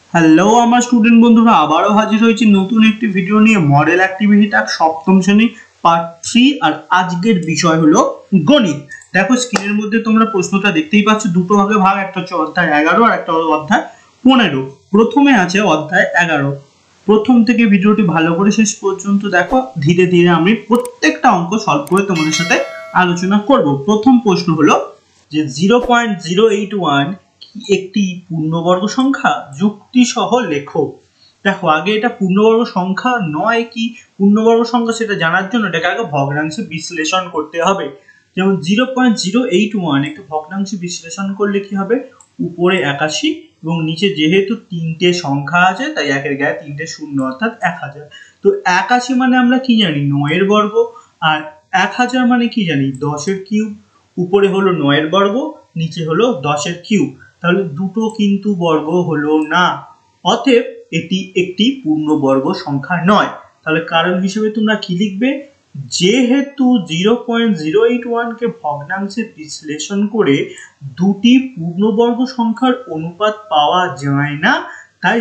Hello আমার student বন্ধুরা, আবারও হাজির হয়েছি নতুন একটি ভিডিও নিয়ে। মডেল অ্যাক্টিভিটি টাস্ক সপ্তম শ্রেণী পার্ট 3। আর আজকের বিষয় হলো গণিত। দেখো স্ক্রিনের মধ্যে তোমরা প্রশ্নটা দেখতেই পাচ্ছ, দুটো ভাগে ভাগ, একটা হচ্ছে অধ্যায় 11 আর একটা অধ্যায় 15। প্রথমে আছে অধ্যায় 11। প্রথম থেকে ভিডিওটি ভালো করে শেষ পর্যন্ত দেখো, ধীরে ধীরে আমি প্রত্যেকটা অঙ্ক সলভ করে তোমাদের সাথে আলোচনা করব। প্রথম প্রশ্ন হলো যে 0.081 একটি পূর্ণবর্গ সংখ্যা, যুক্তি সহ লেখো। দেখো আগে এটা পূর্ণবর্গ সংখ্যা নয় কি পূর্ণবর্গ সংখ্যা সেটা জানার জন্য এটাকে আগে ভগ্নাংশে বিশ্লেষণ করতে হবে। যেমন 0.081 একটা ভগ্নাংশে বিশ্লেষণ করলে কি হবে, উপরে 81 এবং নিচে যেহেতু তিনটে সংখ্যা আছে তাই একের গায়ে তিনটে শূন্য, অর্থাৎ 1000। তো 81 মানে আমরা কি জানি, 9 এর বর্গ, আর 1000 মানে কি জানি, 10 এর কিউব। উপরে হলো 9 এর বর্গ, নিচে হলো 10 এর কিউব, তাহলে দুটো কিন্তু বর্গ হলো না, অতএব এটি একটি পূর্ণবর্গ সংখ্যা নয়। তাহলে কারণ হিসেবে তোমরা কি লিখবে, যেহেতু 0.081 কে ভগ্নাংশে বিশ্লেষণ করে দুটি পূর্ণবর্গ সংখ্যার অনুপাত পাওয়া যায় না, তাই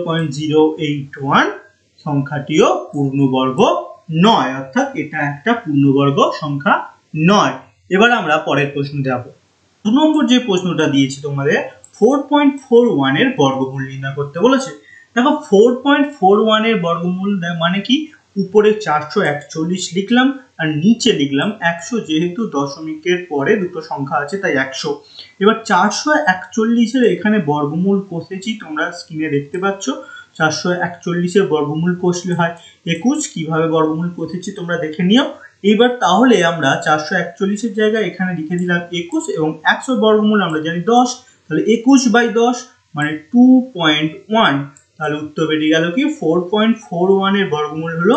0.081 সংখ্যাটিও পূর্ণবর্গ নয়, অর্থাৎ এটা একটা পূর্ণবর্গ সংখ্যা নয়। এবার আমরা পরের প্রশ্ন যাব। 2 নম্বর যে প্রশ্নটা দিয়েছি তোমাদের, 4.41 এর বর্গমূল নির্ণয় করতে বলেছে। দেখো 4.41 এর বর্গমূল মানে কি, উপরে 441 লিখলাম আর নিচে লিখলাম 100, যেহেতু দশমিকের পরে দুটো সংখ্যা আছে তাই 100। এবার 441 এর এখানে বর্গমূল কষেছি, তোমরা স্ক্রিনে দেখতে পাচ্ছ। 441 এর বর্গমূল কষলে হয় 21। কিভাবে বর্গমূল কষেছি তোমরা দেখে নিও। এইবার তাহলে আমরা 441 এর জায়গায় এখানে লিখে দিলাম 21 এবং 100 বর্গমূল আমরা জানি 10, তাহলে 21/10 মানে 2.1। তাহলে উত্তর বেরিয়ে গেল কি, 4.41 এর বর্গমূল হলো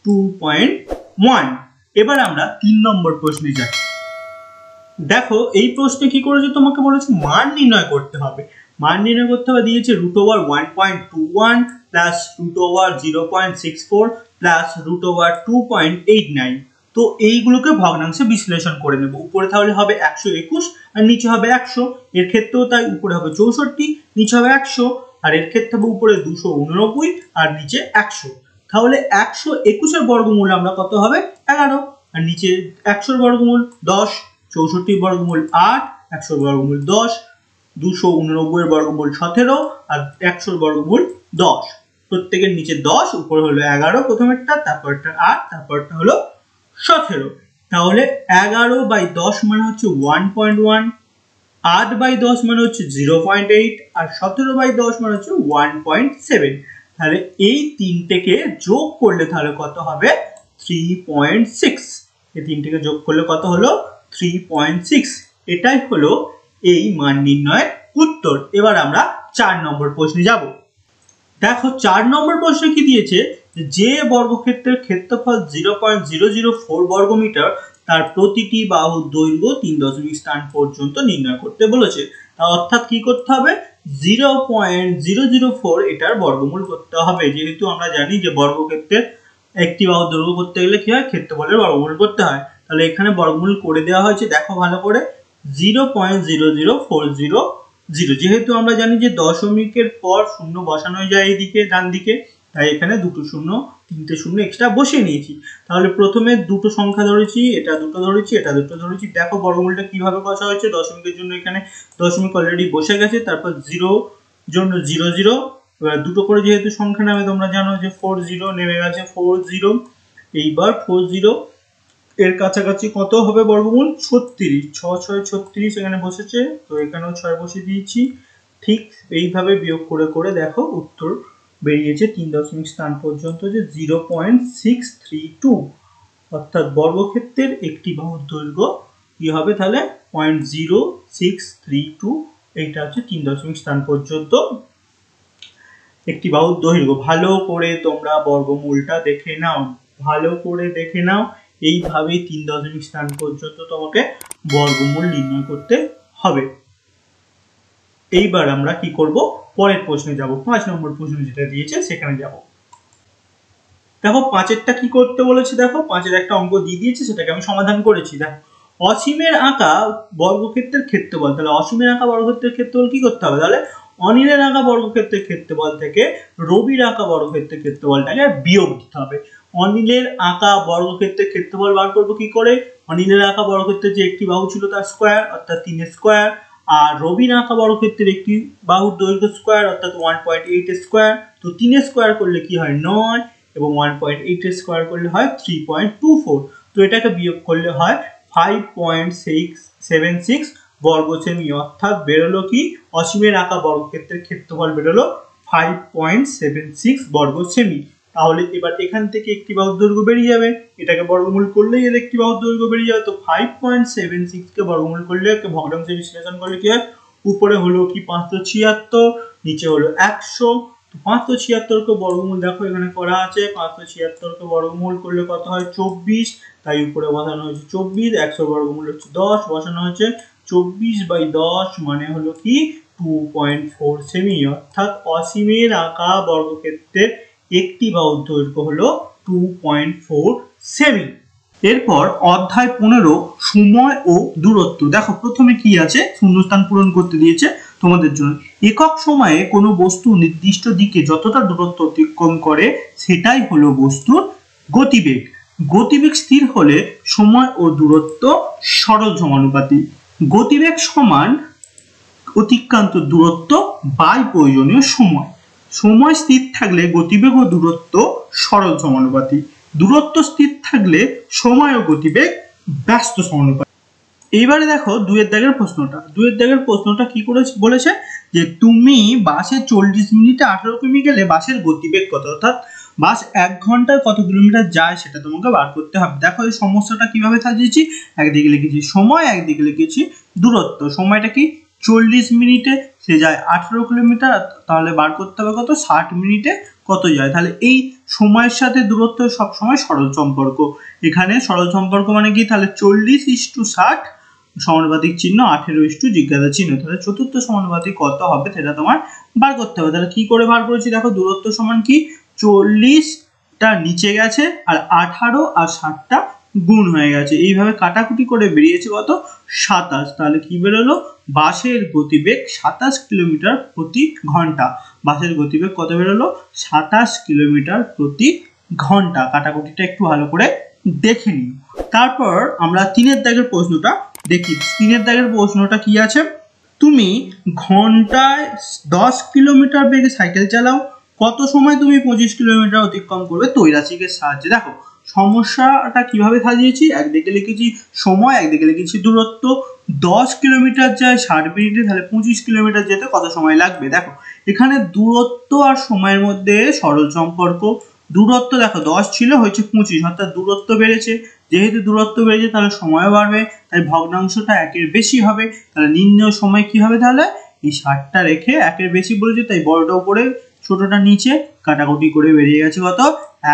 2.1। এবার আমরা 3 নম্বর প্রশ্নে যাই। দেখো এই প্রশ্নে কি করেছে, তোমাকে বলেছে মান নির্ণয় করতে হবে। মান নির্ণয় করতে হবে, দিয়েছে √1.21 প্লাস √0.64 প্লাস √2.89। তো এইগুলোকে ভগ্নাংশে বিশ্লেষণ করে নেব। উপরে তাহলে হবে 121 আর নিচে হবে 100। এর ক্ষেত্রেও তাই, উপরে হবে 64, নিচে হবে 100। আর এর ক্ষেত্রে হবে উপরে 289 আর নিচে 100। তাহলে 121 এর বর্গমূল আমরা কত হবে, 11, আর নিচে 100 বর্গমূল 10, 64 বর্গমূল 8, 100 বর্গমূল 10, 289 বর্গমূল 17 আর 100 বর্গমূল 10। প্রত্যেকের নিচে 10, উপরে হলো 11 প্রথমেরটা, তারপরটা 8, তারপরটা হলো 17। তাহলে 11/10 মানে হচ্ছে 1.1, 8/10 মানে হচ্ছে 0.8 আর 17/10 মানে হচ্ছে 1.7। তাহলে এই তিনটেকে যোগ করলে তাহলে কত হবে, 3.6। এই তিনটেকে যোগ করলে কত হলো, 3.6। এটাই হলো এই মান নির্ণয়ের উত্তর। এবার আমরা 4 নম্বর প্রশ্নে যাব। দেখো 4 নম্বর প্রশ্নে কি দিয়েছে, যে বর্গক্ষেত্রের ক্ষেত্রফল 0.004 বর্গমিটার তার প্রতিটি বাহুর দৈর্ঘ্য 3 দশমিক স্থান পর্যন্ত নির্ণয় করতে বলেছে। অর্থাৎ কি করতে হবে, 0.004 এটার বর্গমূল করতে হবে। যেহেতু আমরা জানি যে বর্গক্ষেত্রের একটি বাহুর দৈর্ঘ্য করতে গেলে কি হয়, ক্ষেত্রফলের বর্গমূল করতে হয়। তাহলে এখানে বর্গমূল করে দেওয়া হয়েছে, দেখো ভালো করে, 0.00400। যেহেতু আমরা জানি যে দশমিকের পর শূন্য বসানো যায় এইদিকে ডান দিকে, তাই এখানে দুটো শূন্য, তিনটে শূন্য এক্সট্রা বসিয়ে নিয়েছি। তাহলে প্রথমে দুটো সংখ্যা ধরেছি, এটা দুটো ধরেছি, এটা দুটো ধরেছি। দেখো বর্গমূলটা কিভাবে বসা হয়েছে, দশমিকের জন্য এখানে দশমিক অলরেডি বসে গেছে, তারপর 0 জন্য 00। এবার দুটো করে যেহেতু সংখ্যা নামে, তোমরা জানো যে 40 নেমে গেছে, 40। এইবার 40 এর কাছাকাছি কত হবে বর্গমূল, 36, 6 6 36 এখানে বসেছে, তো এখানেও 6 বসিয়ে দিয়েছি। ঠিক এইভাবে বিয়োগ করে করে দেখো উত্তর বেরিয়েছে 3 দশমিক স্থান পর্যন্ত, যে 0.632। অর্থাৎ বর্গক্ষেত্রের একটি বাহুর দৈর্ঘ্য কি হবে, তাহলে 0.0632। এইটা হচ্ছে 3 দশমিক স্থান পর্যন্ত একটি বাহুর দৈর্ঘ্য। ভালো করে তোমরা বর্গমূলটা দেখে নাও, ভালো করে দেখে নাও। এইভাবেই 3 দশমিক স্থান পর্যন্ত তোমাকে বর্গমূল নির্ণয় করতে হবে। এইবার আমরা কি করব, পরের প্রশ্নে যাব। 5 নম্বর প্রশ্ন যেটা দিয়েছে সেখানে যাব। দেখো 5এরটা কি করতে বলেছে, দেখো 5এর একটা অঙ্ক দিয়ে দিয়েছে, সেটাকে আমি সমাধান করেছি। দেখো অসীমের আঁকা বর্গক্ষেত্রের ক্ষেত্রফল, তাহলে অসীমের আঁকা বর্গক্ষেত্রের ক্ষেত্রফল কি করতে হবে, তাহলে অনিলের আঁকা বর্গক্ষেত্রের ক্ষেত্রফল থেকে রবির আঁকা বর্গক্ষেত্রের ক্ষেত্রফলটাকে বিয়োগ দিতে হবে। অনিলের আঁকা বর্গক্ষেত্রের ক্ষেত্রফল বার করবো কি করে? অনিলের আঁকা বর্গক্ষেত্রের যে একটি বাহু ছিল তার স্কোয়ার অর্থাৎ 3 স্কোয়ার, আর রবির আঁকা বর্গক্ষেত্রের একটি বাহুর দৈর্ঘ্য স্কোয়ার অর্থাৎ 1.8 স্কোয়ার। তো 3 স্কোয়ার করলে কি হয় 9 এবং 1.8 স্কোয়ার করলে হয় 3.24। তো এটাকে বিয়োগ করলে হয় 5.676 বর্গ সেমি, অর্থাৎ বেরোলো কি অসীমের আঁকা বর্গক্ষেত্রের ক্ষেত্রফল বেরোলো 5.76 বর্গ সেমি। তাহলে এবার এখান থেকে একটি বাহুর দৈর্ঘ্য বেরিয়ে যাবে, এটাকে বর্গমূল করলেই এর একটি বাহুর দৈর্ঘ্য বেরিয়ে যাবে। তো 5.76 কে বর্গমূল করলে ভগ্নাংশে বিশ্লেষণ করলে কি হয়, উপরে হলো কি 576, নিচে হলো 100। 576 কে বর্গমূল দেখো এখানে করা আছে, 576 কে বর্গমূল করলে কত হয় 24, তাই উপরে বসানো হয়েছে 24, 100 বর্গমূল হচ্ছে 10, বসানো হয়েছে 24/10 মানে হলো কি 2.4 সেমি, অর্থাৎ অসীমের আঁকা বর্গক্ষেত্রের একটি বাহুর দৈর্ঘ্য হলো 2.4 সেমি। এরপর অধ্যায় 15 সময় ও দূরত্ব। দেখো প্রথমে কি আছে, শূন্যস্থান পূরণ করতে দিয়েছে তোমাদের জন্য। একক সময়ে কোনো বস্তু নির্দিষ্ট দিকে যতটা দূরত্ব অতিক্রম করে সেটাই হলো বস্তুর গতিবেগ। গতিবেগ স্থির হলে সময় ও দূরত্ব সরল সমানুপাতি। গতিবেগ সমান অতিক্রান্ত দূরত্ব বাই প্রয়োজনীয় সময়। সময় স্থির থাকলে গতিবেগ ও দূরত্ব সরল সমানুপাতি। দূরত্ব স্থির থাকলে সময় ও গতিবেগ ব্যস্ত সমানুপাতি। এইবারে দেখো 2 দাগের প্রশ্নটা। 2 দাগের প্রশ্নটা কি করেছে বলেছে যে তুমি বাসে 40 মিনিটে 18 কিমি গেলে বাসের গতিবেগ কত, অর্থাৎ বাস 1 ঘন্টায় কত কিলোমিটার যায় সেটা তোমাকে বার করতে হবে। দেখো এই সমস্যাটা কিভাবে সাজিয়েছি, একদিকে লিখেছি সময়, একদিকে লিখেছি দূরত্ব। সময়টা কি 40 মিনিটে সে যায় 18 কিলোমিটার, তাহলে বার করতে হবে কত 60 মিনিটে কত যায়। তাহলে এই সময়ের সাথে দূরত্ব সবসময় সরল সম্পর্ক। এখানে সরল সম্পর্ক মানে কি, তাহলে 40:60 সমানুপাতিক চিহ্ন 18 জিজ্ঞাসা চিহ্ন। তাহলে চতুর্থ সমানুপাতিক কত হবে সেটা তোমার বার করতে হবে। তাহলে কি করে বার করেছি, দেখো দূরত্ব সমান কি 40টা নিচে গেছে আর 18 আর 60টা গুণ হয়ে গেছে, এইভাবে কাটাকুটি করে বেরিয়েছে কত 27। তাহলে কি বেরোলো, বাসের গতিবেগ 27 কিলোমিটার প্রতি ঘন্টা। বাসের গতিবেগ কত বেরোলো 27 কিলোমিটার প্রতি ঘন্টা। কাটাকুটিটা একটু ভালো করে দেখে নিই। তারপর আমরা 3 দাগের প্রশ্নটা দেখি। 3 দাগের প্রশ্নটা কি আছে, তুমি ঘন্টায় 10 কিলোমিটার বেগে সাইকেল চালাও, কত সময় তুমি 25 কিলোমিটার অতিক্রম করবে তৈরাচিকের সাহায্যে। দেখো সমস্যাটা কিভাবে সাজিয়েছি, একদিকে লিখেছি সময়, একদিকে লিখেছি দূরত্ব। 10 কিলোমিটার যায় 60 মিনিটে, তাহলে 25 কিলোমিটার যেতে কত সময় লাগবে। দেখো এখানে দূরত্ব আর সময়ের মধ্যে সরল সম্পর্ক। দূরত্ব দেখো 10 ছিল হয়েছে 25, অর্থাৎ দূরত্ব বেড়েছে, যেহেতু দূরত্ব বেড়েছে তাহলে সময়ও বাড়বে, তাই ভগ্নাংশটা 1-এর বেশি হবে। তাহলে নির্ণয় সময় কি হবে, তাহলে এই 60টা রেখে 1-এর বেশি বলেছে তাই বড়টা উপরে ছোটটা নিচে, কাটাকুটি করে বেরিয়ে গেছে কত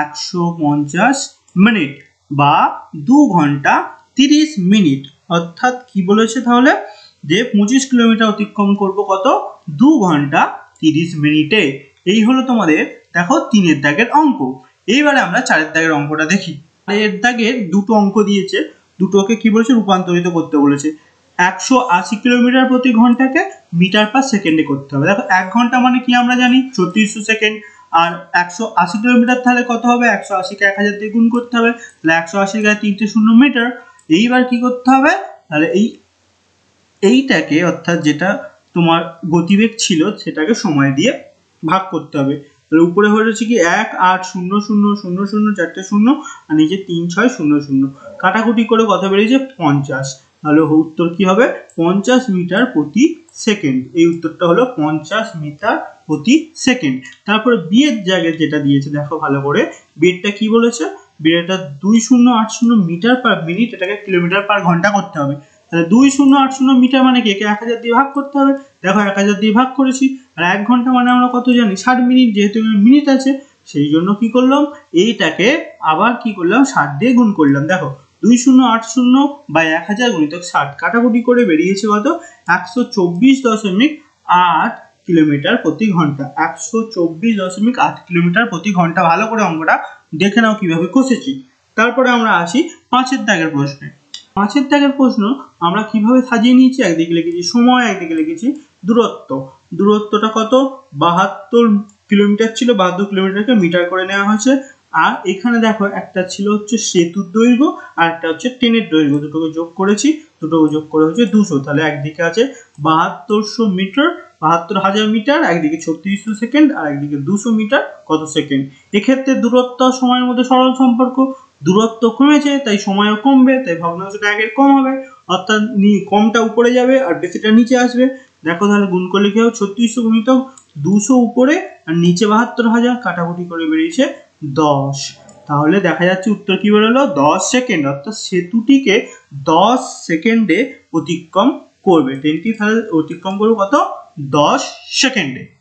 150 মিনিট বা 2 ঘন্টা 30 মিনিট। অর্থাৎ কি বলেছে তাহলে, যে 25 কিলোমিটার অতিক্রম করব কত 2 ঘন্টা 30 মিনিটে। এই হলো তোমাদের দেখো 3 দাগের অঙ্ক। এইবারে আমরা 4 দাগের অঙ্কটা দেখি। 4 দাগের দুটো অঙ্ক দিয়েছে, দুটোকে কি বলেছে রূপান্তরিত করতে বলেছে। 180 কিলোমিটার প্রতি ঘন্টাকে মিটার পার সেকেন্ডে করতে হবে। দেখো 1 ঘন্টা মানে কি আমরা জানি 3600 সেকেন্ড, আর 180 কিলোমিটার তাহলে কত হবে, 180 কে 1000 দিয়ে গুণ করতে হবে, তাহলে 180 গায়ে 3টে শূন্য মিটার। এইবার কি করতে হবে, তাহলে এইটাকে অর্থাৎ যেটা তোমার গতিবেগ ছিল সেটাকে সময় দিয়ে ভাগ করতে হবে। তাহলে উপরে হয়েছে কি 1 8 0 0 0 0 4টে শূন্য আর নিচে 3 6 0 0, কাটাকুটি করে কত বেরিয়েছে 50। তাহলে উত্তর কি হবে 50 মিটার প্রতি সেকেন্ড। এই উত্তরটা হলো 50 মিটার প্রতি সেকেন্ড। তারপরে বি এর জায়গায় যেটা দিয়েছে দেখো ভালো করে, বিটা কি বলেছে, বিটা 2080 মিটার পার মিনিট, এটাকে কিলোমিটার পার ঘন্টা করতে হবে। তাহলে 2080 মিটার মানে কি, একে 1000 দিয়ে ভাগ করতে হবে। দেখো 1000 দিয়ে ভাগ করেছি, আর 1 ঘন্টা মানে আমরা কত জানি 60 মিনিট, যেহেতু মিনিট আছে সেই জন্য কি করলাম, এইটাকে আবার কি করলাম 60 দিয়ে গুণ করলাম। দেখো 2080 বাই 1000 গুণিতক 60, কাটাকুটি করে বেরিয়েছে কত 124.8 কিলোমিটার প্রতি ঘন্টা। 124.8 কিলোমিটার প্রতি ঘন্টা। ভালো করে অঙ্কটা দেখে নাও কিভাবে কষেছি। তারপরে আমরা আসি 5 দাগের প্রশ্নে। 5 দাগের প্রশ্ন আমরা কিভাবে সাজিয়ে নিয়েছি, একদিকে লিখেছি সময়, একদিকে লিখেছি দূরত্ব, দূরত্বটা কত 72 কিলোমিটার ছিল, 72 কিলোমিটারকে মিটার করে নেওয়া হয়েছে। আর এখানে দেখো একটা ছিল হচ্ছে সেতুর দৈর্ঘ্য আর একটা হচ্ছে ট্রেনের দৈর্ঘ্য, দুটোকে যোগ করেছি, দুটোকে যোগ করে হচ্ছে 200। তাহলে একদিকে আছে 7200 মিটার, 72,000 মিটার, একদিকে 3600 সেকেন্ড আর একদিকে 200 মিটার কত সেকেন্ড। এক্ষেত্রে দূরত্ব সময়ের মধ্যে সরল সম্পর্ক, দূরত্ব কমেছে তাই সময়ও কমবে, তাই ভগ্নাংশটা একের কম হবে, অর্থাৎ কমটা উপরে যাবে আর বেশিটা নিচে আসবে। দেখো তাহলে গুণ করলে কি হবে 3600 গুণিত 200 উপরে আর নিচে 72,000, কাটাকুটি করে বেরিয়েছে 10। তাহলে দেখা যাচ্ছে উত্তর কি বেরোলো 10 সেকেন্ড, অর্থাৎ সেতুটিকে 10 সেকেন্ডে অতিক্রম করবে, ট্রেনটি তাহলে অতিক্রম করবে কত 10 সেকেন্ডে।